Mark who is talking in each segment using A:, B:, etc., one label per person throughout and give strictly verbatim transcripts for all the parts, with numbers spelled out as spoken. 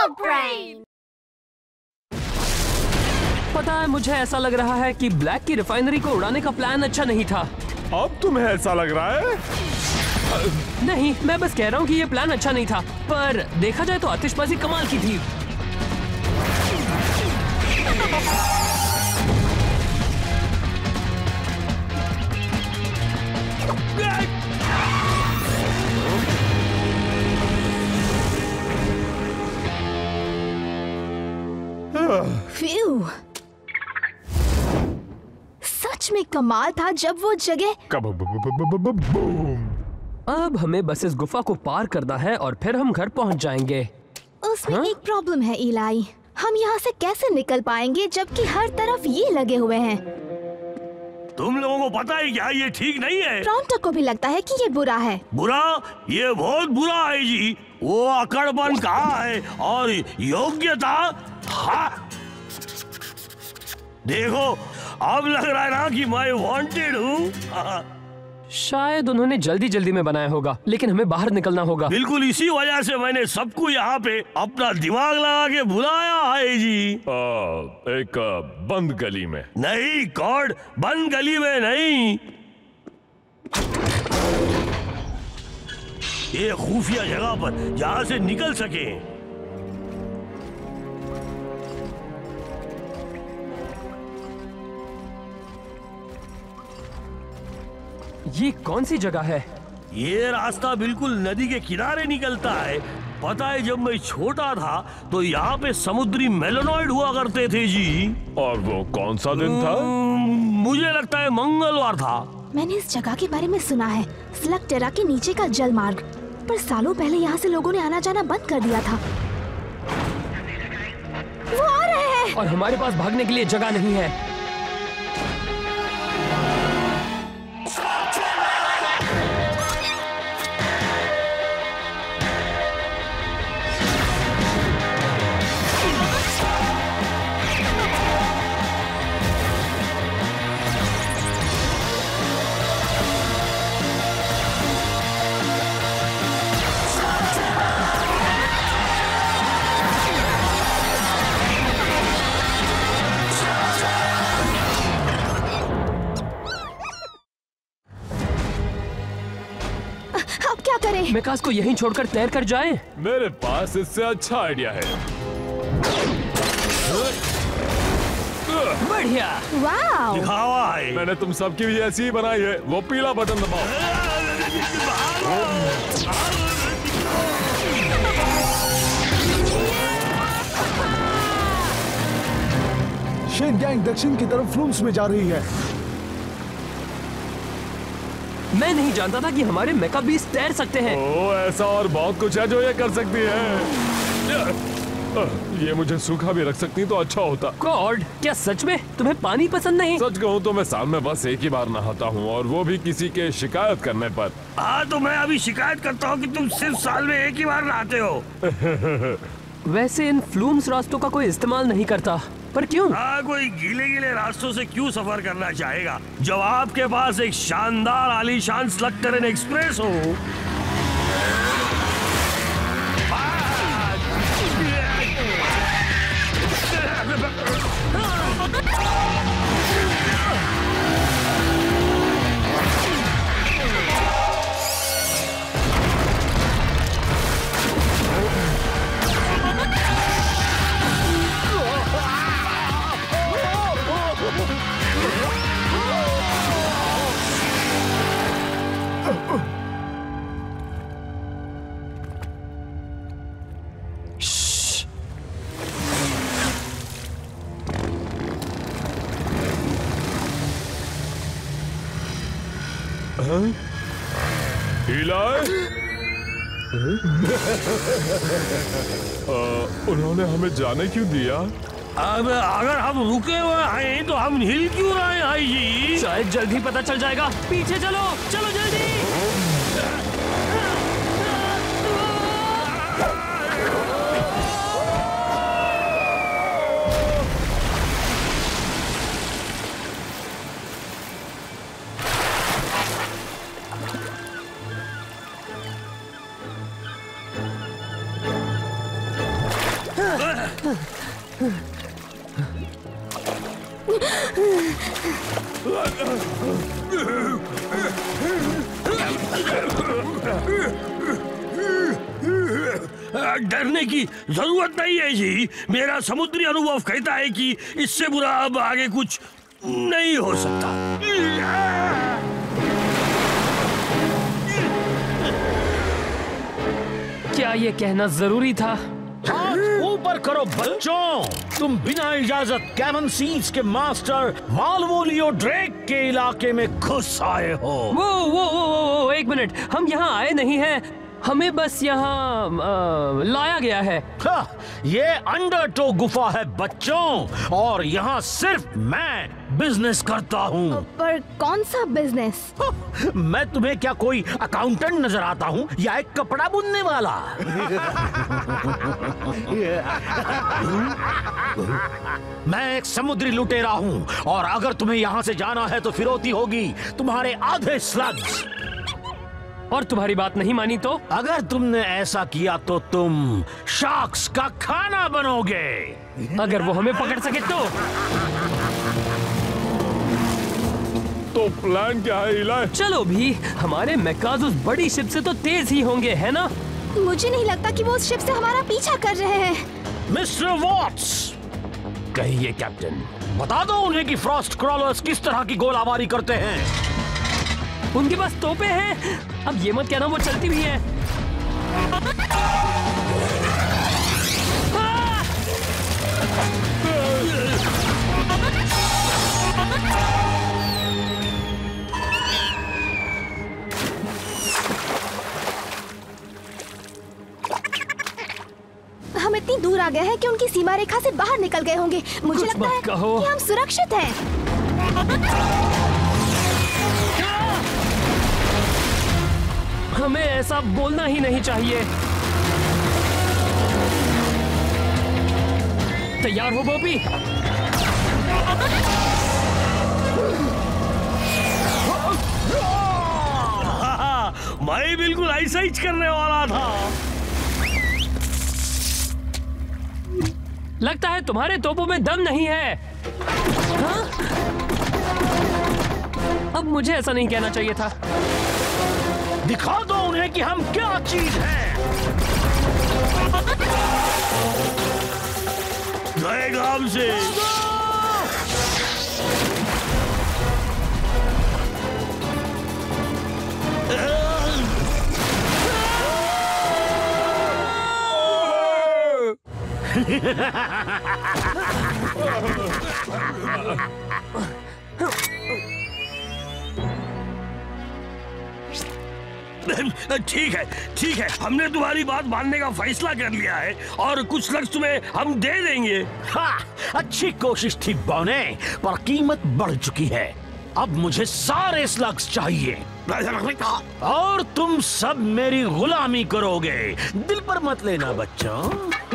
A: Dog Brain!
B: पता है, मुझे ऐसा लग रहा है कि ब्लैक की रिफाइनरी को उड़ाने का प्लान अच्छा नहीं था।
C: अब तुम्हें ऐसा लग रहा है?
B: नहीं, मैं बस कह रहा हूँ कि ये प्लान अच्छा नहीं था, पर देखा जाए तो आतिशबाजी कमाल की थी।
A: फ्यू, सच में कमाल था जब वो जगह।
B: अब हमें बस इस गुफा को पार करना है और फिर हम घर पहुंच जाएंगे।
A: उसमें
B: हाँ?
A: एक प्रॉब्लम है इलाई, हम यहाँ से कैसे निकल पाएंगे जबकि हर तरफ ये लगे हुए हैं।
D: तुम लोगों को पता है क्या, ये ठीक नहीं है।
A: टोरंटो को भी लगता है कि ये बुरा है।
D: बुरा? ये बहुत बुरा है जी। वो अकड़पन कहाँ है और योग्यता? हाँ, देखो अब लग रहा है ना कि मैं वांटेड हूँ।
B: शायद उन्होंने जल्दी जल्दी में बनाया होगा, लेकिन हमें बाहर निकलना होगा।
D: बिल्कुल इसी वजह से मैंने सबको यहाँ पे अपना दिमाग लगा के बुलाया है जी।
C: आ, एक बंद गली में
D: नहीं कॉड, बंद गली में नहीं, ये खुफिया जगह पर जहाँ से निकल सके।
B: ये कौन सी जगह है?
D: ये रास्ता बिल्कुल नदी के किनारे निकलता है। पता है, जब मैं छोटा था तो यहाँ पे समुद्री मेलोनॉइड हुआ करते थे जी।
C: और वो कौन सा दिन था?
D: मुझे लगता है मंगलवार था।
A: मैंने इस जगह के बारे में सुना है, स्लग टेरा के नीचे का जल मार्ग, पर सालों पहले यहाँ से लोगों ने आना जाना बंद कर दिया था। वो आ रहे हैं।
B: और हमारे पास भागने के लिए जगह नहीं है। मेकास को यहीं छोड़कर तैर कर जाएं?
C: मेरे पास इससे अच्छा आइडिया है।
B: बढ़िया।
A: वाव,
D: दिखावा है।
C: मैंने तुम सबकी भी ऐसी ही बनाई है। वो पीला बटन दबाओ।
E: शेन गैंग दक्षिण की तरफ फ्लूम्स में जा रही है।
B: मैं नहीं जानता था कि हमारे मेका बीस तैर सकते हैं।
C: ओ, ऐसा और बहुत कुछ है जो ये कर सकती है। ये मुझे सूखा भी रख सकती तो अच्छा होता।
B: कॉर्ड, क्या सच में तुम्हें पानी पसंद नहीं?
C: सच कहूँ तो मैं साल में बस एक ही बार नहाता हूँ, और वो भी किसी के शिकायत करने पर।
D: हाँ, तो मैं अभी शिकायत करता हूँ कि तुम सिर्फ साल में एक ही बार नहाते हो।
B: वैसे इन फ्लूम्स रास्तों का कोई इस्तेमाल नहीं करता, पर क्यों?
D: हाँ, कोई गीले गीले रास्तों से क्यों सफर करना चाहेगा जब आपके पास एक शानदार आलीशान स्लग टेरेन एक्सप्रेस हो।
C: उन्होंने हमें जाने क्यों दिया?
D: अब अगर हम रुके हुए हैं तो हम हिल क्यों रहे हैं जी?
B: शायद जल्दी पता चल जाएगा। पीछे चलो, चलो जल्दी।
D: डरने की जरूरत नहीं है जी। मेरा समुद्री अनुभव कहता है कि इससे बुरा अब आगे कुछ नहीं हो सकता।
B: क्या ये कहना जरूरी था?
F: हाथ ऊपर करो बच्चों, तुम बिना इजाजत कैमन सीज के मास्टर मालवोलियो ड्रेक के इलाके में घुस आए हो।
B: वो वो वो वो, वो एक मिनट, हम यहाँ आए नहीं हैं, हमें बस यहाँ आ, लाया गया है।
F: हाँ, ये अंडरटो गुफा है बच्चों, और यहाँ सिर्फ मैं बिजनेस करता हूँ।
A: पर कौन सा बिजनेस?
F: मैं तुम्हें क्या कोई अकाउंटेंट नजर आता हूँ या एक कपड़ा बुनने वाला? मैं एक समुद्री लुटेरा हूँ, और अगर तुम्हें यहाँ से जाना है तो फिरौती होगी तुम्हारे आधे स्लग्स।
B: और तुम्हारी बात नहीं मानी तो?
F: अगर तुमने ऐसा किया तो तुम शार्क्स का खाना बनोगे।
B: अगर वो हमें पकड़ सके तो?
C: तो प्लान क्या है इलाई?
B: चलो भी, हमारे मैकाज उस बड़ी शिप से तो तेज ही होंगे, है ना?
A: मुझे नहीं लगता कि वो उस शिप से हमारा पीछा कर रहे हैं।
F: मिस्टर वॉट्स,
B: कहिए कैप्टन।
F: बता दो उन्हें कि फ्रॉस्ट क्रॉलर्स किस तरह की गोलाबारी करते हैं।
B: उनके पास तोपे हैं। अब ये मत कहना वो चलती भी है।
A: हम इतनी दूर आ गए हैं कि उनकी सीमा रेखा से बाहर निकल गए होंगे। मुझे
B: कुछ
A: लगता
B: मत
A: है
B: कहो।
A: कि हम सुरक्षित हैं।
B: हमें ऐसा बोलना ही नहीं चाहिए। तैयार हो बॉबी?
D: मैं बिल्कुल ऐसा ही करने वाला था।
B: लगता है तुम्हारे तोपों में दम नहीं है। हाँ? अब मुझे ऐसा नहीं कहना चाहिए था।
F: दिखा दो उन्हें कि हम क्या चीज हैं।
D: जाएगा हमसे। ठीक है, ठीक है, हमने तुम्हारी बात मानने का फैसला कर लिया है और कुछ लक्ष्य तुम्हें हम दे देंगे।
F: हाँ, अच्छी कोशिश थी बौने, पर कीमत बढ़ चुकी है। अब मुझे सारे स्लग्स चाहिए और तुम सब मेरी गुलामी करोगे। दिल पर मत लेना बच्चों।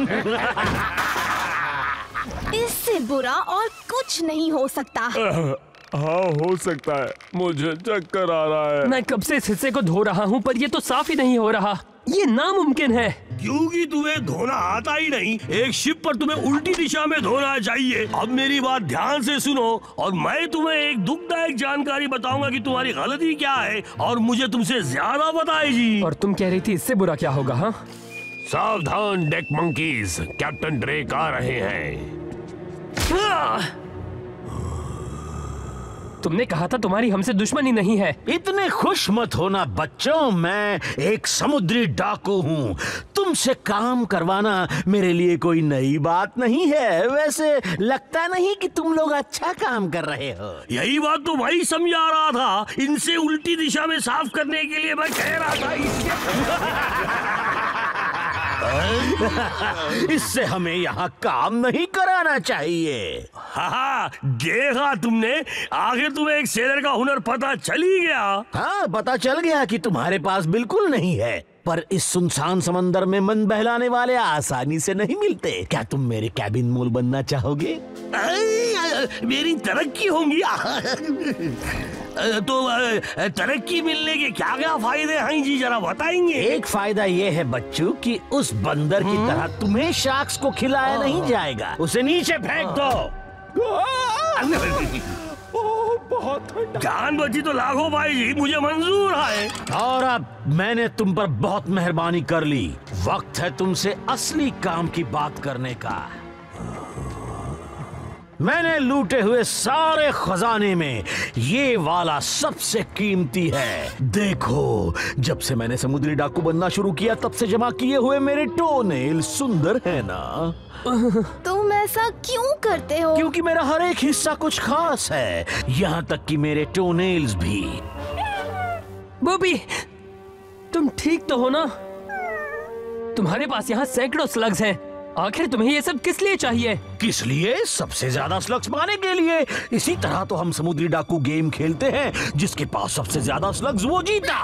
A: इससे बुरा और कुछ नहीं हो सकता।
C: हाँ, हो सकता है। मुझे चक्कर आ रहा है।
B: मैं कब से इस हिस्से को धो रहा हूँ, पर ये तो साफ ही नहीं हो रहा। ये नामुमकिन है।
D: क्योंकि तुम्हें धोना आता ही नहीं। एक शिप पर तुम्हें उल्टी दिशा में धोना चाहिए। अब मेरी बात ध्यान से सुनो और मैं तुम्हें एक दुखदायक जानकारी बताऊंगा कि तुम्हारी गलती क्या है और मुझे तुमसे ज्यादा बताएगी।
B: और तुम कह रही थी इससे बुरा क्या होगा? हाँ,
D: सावधान डेक मंकीज, कैप्टन ड्रेक आ रहे हैं।
B: तुमने कहा था तुम्हारी हमसे दुश्मनी नहीं है।
F: इतने खुश मत होना बच्चों, मैं एक समुद्री डाकू हूँ। तुमसे काम करवाना मेरे लिए कोई नई बात नहीं है। वैसे लगता नहीं कि तुम लोग अच्छा काम कर रहे हो।
D: यही बात तो वही समझा रहा था। इनसे उल्टी दिशा में साफ करने के लिए मैं कह रहा था।
F: इससे हमें यहाँ काम नहीं कराना चाहिए।
D: हाँ, देखा तुमने, आखिर तुम्हें एक सेलर का हुनर पता चल ही गया।
F: हाँ, पता चल गया कि तुम्हारे पास बिल्कुल नहीं है, पर इस सुनसान समंदर में मन बहलाने वाले आसानी से नहीं मिलते। क्या तुम मेरे कैबिन मोल बनना चाहोगे?
D: मेरी तरक्की होंगी। तो तरक्की मिलने के क्या क्या फायदे हैं जी, जरा बताएंगे?
F: एक फायदा ये है बच्चू कि उस बंदर की तरह तुम्हें शार्क्स को खिलाया नहीं जाएगा। उसे नीचे फेंक दो।
E: बहुत ठंडा।
D: जान बची तो लाखों भाई जी, मुझे मंजूर है।
F: और अब मैंने तुम पर बहुत मेहरबानी कर ली, वक्त है तुमसे असली काम की बात करने का। मैंने लूटे हुए सारे खजाने में ये वाला सबसे कीमती है। देखो, जब से मैंने समुद्री डाकू बनना शुरू किया तब से जमा किए हुए मेरे टोनेल सुंदर है ना?
A: तुम ऐसा क्यों करते हो?
F: क्योंकि मेरा हर एक हिस्सा कुछ खास है, यहाँ तक कि मेरे टोनेल्स भी।
B: बॉबी, तुम ठीक तो हो ना? तुम्हारे पास यहाँ सैकड़ों स्लग्स हैं। आखिर तुम्हें ये सब किस लिए चाहिए?
F: किस लिए? सबसे ज्यादा स्लग्स पाने के लिए। इसी तरह तो हम समुद्री डाकू गेम खेलते हैं, जिसके पास सबसे ज्यादा स्लग्स वो जीता।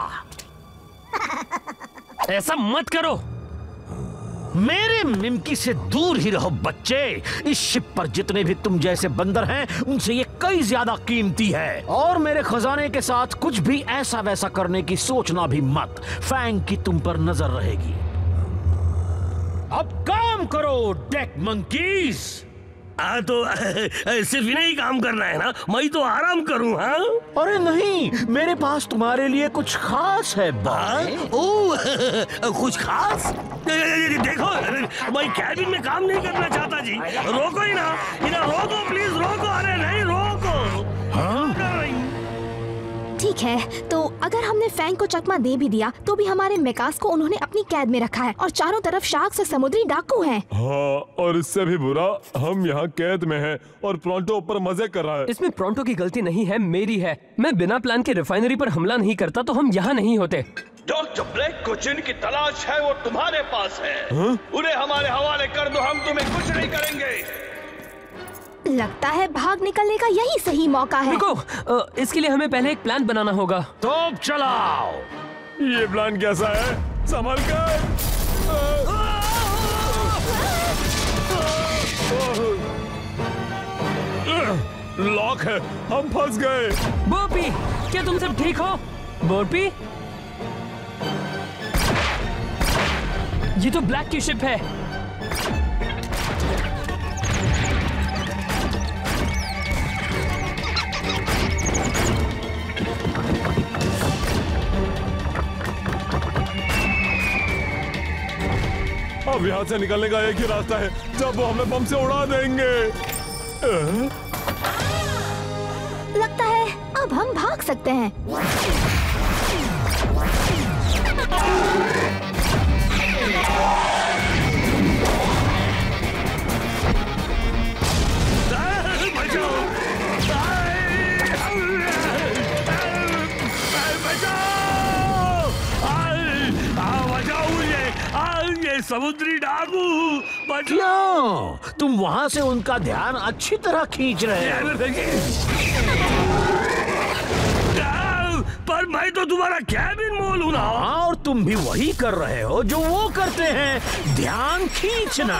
B: ऐसा मत करो।
F: मेरे मिमकी से दूर ही रहो बच्चे। इस शिप पर जितने भी तुम जैसे बंदर हैं, उनसे ये कई ज्यादा कीमती है। और मेरे खजाने के साथ कुछ भी ऐसा वैसा करने की सोचना भी मत। फैंग की तुम पर नजर रहेगी। अब काम करो डेक मंकीज।
D: हाँ तो सिर्फ इन्हें ही काम करना है ना? मैं तो आराम करूँ। हाँ?
F: अरे नहीं, मेरे पास तुम्हारे लिए कुछ खास है बाय।
D: ओह, कुछ खास? देखो, मैं कैबिन में काम नहीं करना चाहता जी। रोको ही ना, इन्हें रोको प्लीज, रोको। अरे नहीं, रोको।
F: हाँ?
A: ठीक है, तो अगर हमने फैंग को चकमा दे भी दिया तो भी हमारे मेकास को उन्होंने अपनी कैद में रखा है और चारों तरफ शार्क्स और समुद्री डाकू हैं।
C: हाँ, और इससे भी बुरा हम यहाँ कैद में हैं और प्रोंटो ऊपर मजे कर रहा है।
B: इसमें प्रोंटो की गलती नहीं है, मेरी है। मैं बिना प्लान के रिफाइनरी पर हमला नहीं करता तो हम यहाँ नहीं होते।
G: डॉक्टर ब्लैक को जिनकी तलाश है वो तुम्हारे पास है। हा? उन्हें हमारे हवाले कर दो, हम तुम्हें कुछ नहीं करेंगे।
A: लगता है भाग निकलने का यही सही मौका है।
B: रुको, इसके लिए हमें पहले एक प्लान बनाना होगा।
F: तो चलाओ।
C: ये प्लान कैसा है? संभल कर। लॉक है, हम फंस गए।
B: बॉबी, क्या तुम सब ठीक हो? बॉबी, ये तो ब्लैक की शिप है।
C: अब यहाँ से निकलने का एक ही रास्ता है, जब वो हमें बम से उड़ा देंगे।
A: लगता है अब हम भाग सकते हैं।
D: समुद्री डाकू,
F: क्यों? तुम वहाँ से उनका ध्यान अच्छी तरह खींच रहे हो।
D: पर मैं तो तुम्हारा कैबिन मोल हूँ ना।
F: हाँ, और तुम भी वही कर रहे हो जो वो करते हैं, ध्यान खींचना।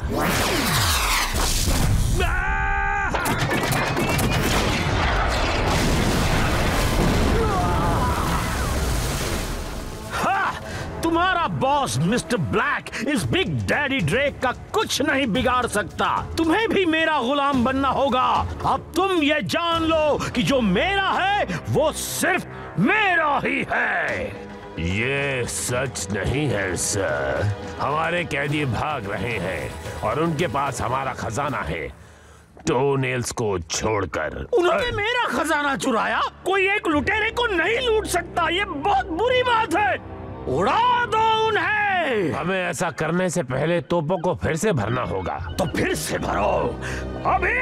F: तुम्हारा बॉस मिस्टर ब्लैक इस बिग डैडी ड्रेक का कुछ नहीं बिगाड़ सकता। तुम्हें भी मेरा गुलाम बनना होगा। अब तुम ये जान लो कि जो मेरा है वो सिर्फ मेरा ही है।
C: ये सच नहीं है सर। हमारे कैदी भाग रहे हैं और उनके पास हमारा खजाना है, टोनेल्स को छोड़कर।
F: उन्होंने मेरा खजाना चुराया? कोई एक लुटेरे को नहीं लूट सकता। ये बहुत बुरी बात है। उड़ा दो उन्हें।
C: हमें ऐसा करने से पहले तोपों को फिर से भरना होगा।
F: तो फिर से भरो अभी।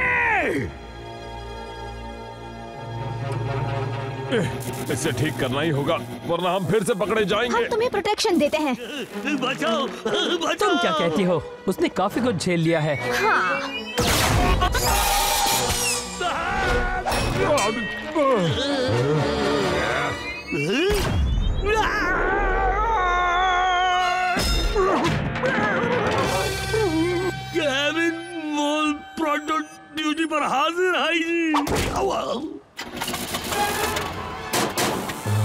C: इसे ठीक करना ही होगा, वरना हम फिर से पकड़े जाएंगे।
A: हम तुम्हें प्रोटेक्शन देते हैं।
D: बचाओ, बचाओ।
B: तुम क्या कहती हो? उसने काफी कुछ झेल लिया है।
A: हाँ।
D: कैबिन मोल प्रोंटो ड्यूटी पर हाजिर है जी।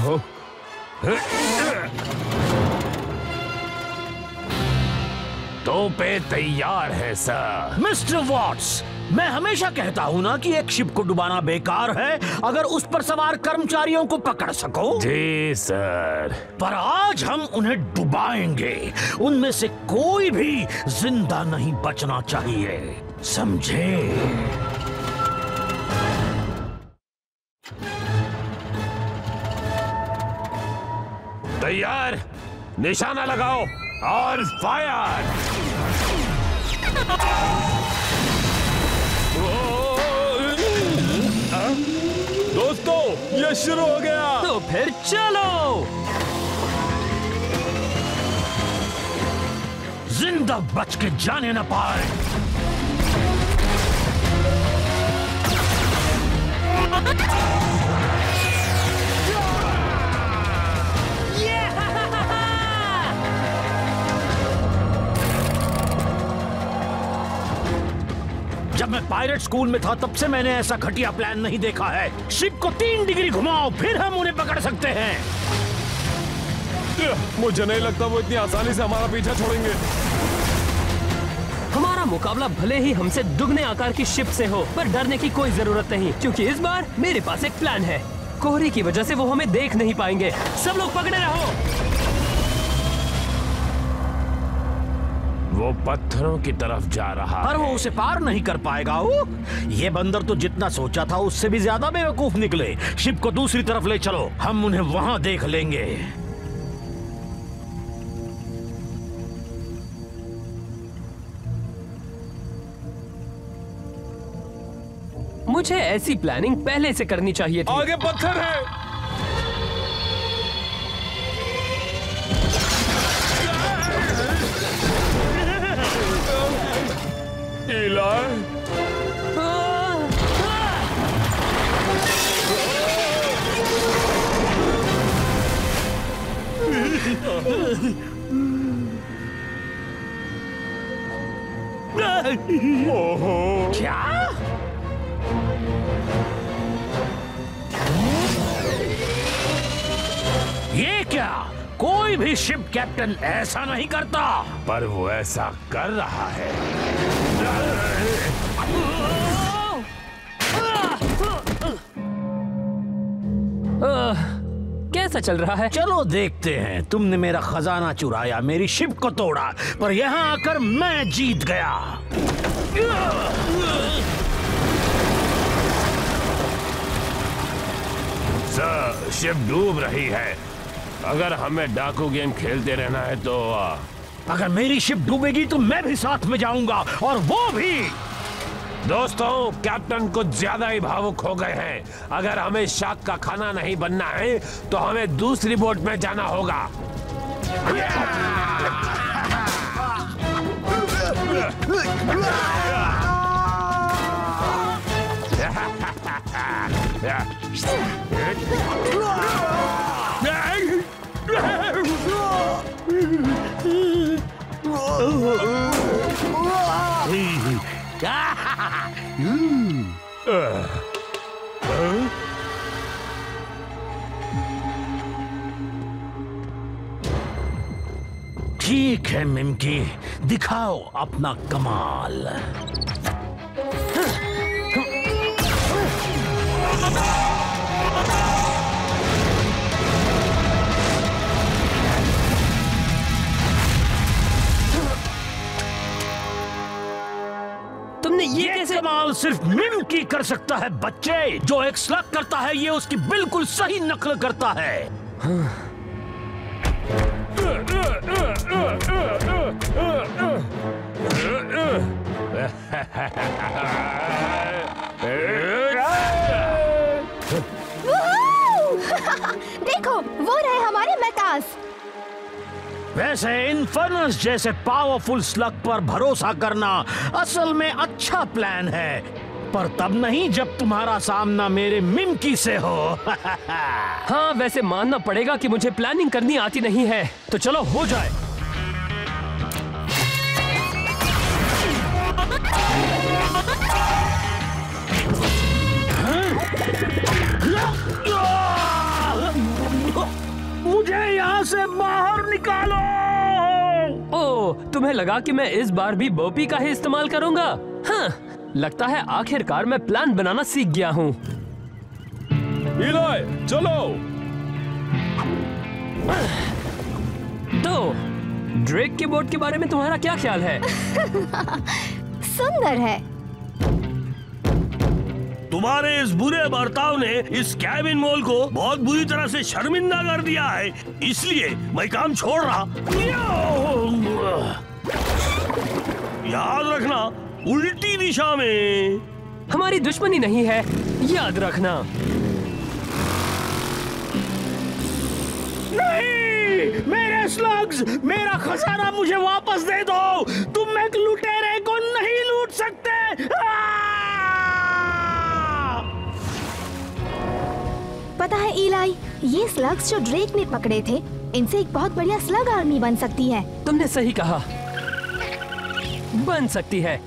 C: तोपें तैयार है सर।
F: मिस्टर वॉट्स, मैं हमेशा कहता हूँ ना कि एक शिप को डुबाना बेकार है अगर उस पर सवार कर्मचारियों को पकड़ सको।
C: जी सर।
F: पर आज हम उन्हें डुबाएंगे। उनमें से कोई भी जिंदा नहीं बचना चाहिए, समझे?
C: तैयार, निशाना लगाओ और फायर।
E: दोस्तों, ये शुरू हो गया।
B: तो फिर चलो।
F: जिंदा बच के जाने न पाए। जब मैं पायरेट स्कूल में था तब से मैंने ऐसा घटिया प्लान नहीं देखा है। शिप को तीन डिग्री घुमाओ, फिर हम उन्हें पकड़ सकते हैं।
E: मुझे नहीं लगता वो इतनी आसानी से हमारा पीछा छोड़ेंगे।
B: हमारा मुकाबला भले ही हमसे दुगने आकार की शिप से हो, पर डरने की कोई जरूरत नहीं, क्योंकि इस बार मेरे पास एक प्लान है। कोहरे की वजह से वो हमें देख नहीं पाएंगे। सब लोग पकड़े रहो।
C: वो पत्थरों की तरफ जा रहा
F: पर
C: है।
F: वो उसे पार नहीं कर पाएगा। वो ये बंदर तो जितना सोचा था उससे भी ज्यादा बेवकूफ निकले। शिप को दूसरी तरफ ले चलो, हम उन्हें वहां देख लेंगे।
B: मुझे ऐसी प्लानिंग पहले से करनी चाहिए थी।
E: आगे पत्थर है। इलाय।
F: क्या? ये क्या? कोई भी शिप कैप्टन ऐसा नहीं करता।
C: पर वो ऐसा कर रहा है।
B: आह, कैसा चल रहा है?
F: चलो देखते हैं। तुमने मेरा खजाना चुराया, मेरी शिप को तोड़ा, पर यहाँ आकर मैं जीत गया।
C: सर, शिप डूब रही है। अगर हमें डाकू गेम खेलते रहना है तो
F: अगर मेरी शिप डूबेगी तो मैं भी साथ में जाऊंगा, और वो भी।
C: दोस्तों, कैप्टन कुछ ज्यादा ही भावुक हो गए हैं। अगर हमें शार्क का खाना नहीं बनना है तो हमें दूसरी बोट में जाना होगा।
F: ठीक है मिमकी, दिखाओ अपना कमाल।
B: तुमने ये,
F: ये
B: कैसे?
F: कमाल सिर्फ मिमकी कर सकता है बच्चे। जो एक स्लग करता है ये उसकी बिल्कुल सही नकल करता है।
A: देखो, वो रहे हमारे मेकास।
F: वैसे इन्फर्नस जैसे पावरफुल स्लग पर भरोसा करना असल में अच्छा प्लान है, पर तब नहीं जब तुम्हारा सामना मेरे मिमकी से हो।
B: हाँ, वैसे मानना पड़ेगा कि मुझे प्लानिंग करनी आती नहीं है, तो चलो हो जाए।
F: से बाहर निकालो।
B: ओ, तुम्हें लगा कि मैं इस बार भी बोपी का ही इस्तेमाल करूंगा? हाँ, लगता है आखिरकार मैं प्लान बनाना सीख गया हूँ।
E: इलाय, चलो।
B: तो ड्रेक के बोट के बारे में तुम्हारा क्या ख्याल है?
A: सुंदर है।
D: तुम्हारे इस बुरे बर्ताव ने इस कैबिन मॉल को बहुत बुरी तरह से शर्मिंदा कर दिया है, इसलिए मैं काम छोड़ रहा। याद रखना, उल्टी दिशा में।
B: हमारी दुश्मनी नहीं है, याद रखना।
F: नहीं, मेरे स्लग्स, मेरा खजाना मुझे वापस दे दो। तुम एक लुटेरे को नहीं लूट सकते।
A: पता है इलाई, ये स्लग्स जो ड्रेक ने पकड़े थे, इनसे एक बहुत बढ़िया स्लग आर्मी बन सकती है।
B: तुमने सही कहा, बन सकती है,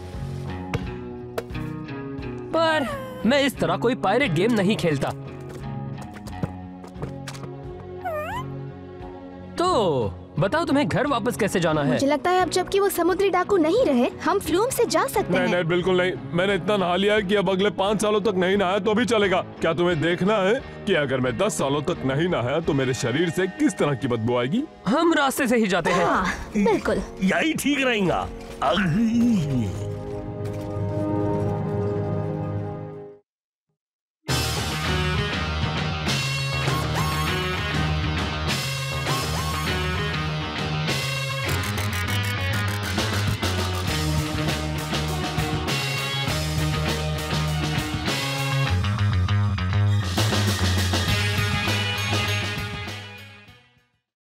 B: पर मैं इस तरह कोई पायरेट गेम नहीं खेलता। तो बताओ, तुम्हें घर वापस कैसे जाना है?
A: मुझे लगता है अब जबकि वो समुद्री डाकू नहीं रहे, हम फ्लूम से जा सकते
E: नहीं
A: हैं।
E: नहीं, बिल्कुल नहीं। मैंने इतना नहा लिया है कि अब अगले पाँच सालों तक नहीं नहाया तो भी चलेगा। क्या तुम्हें देखना है कि अगर मैं दस सालों तक नहीं नहाया तो मेरे शरीर से किस तरह की बदबू आएगी?
B: हम रास्ते से ही जाते हैं।
A: हाँ, बिल्कुल।
D: यही ठीक रहेगा।